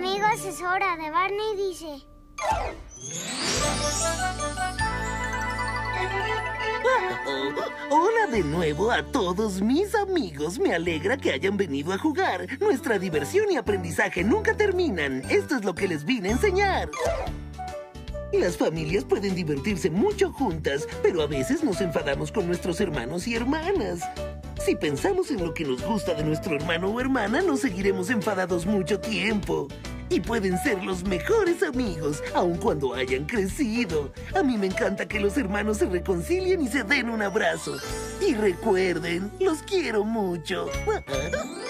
amigos, es hora de Barney dice. Hola de nuevo a todos mis amigos. Me alegra que hayan venido a jugar. Nuestra diversión y aprendizaje nunca terminan. Esto es lo que les vine a enseñar. Las familias pueden divertirse mucho juntas, pero a veces nos enfadamos con nuestros hermanos y hermanas. Si pensamos en lo que nos gusta de nuestro hermano o hermana, nos seguiremos enfadados mucho tiempo. Y pueden ser los mejores amigos, aun cuando hayan crecido. A mí me encanta que los hermanos se reconcilien y se den un abrazo. Y recuerden, los quiero mucho.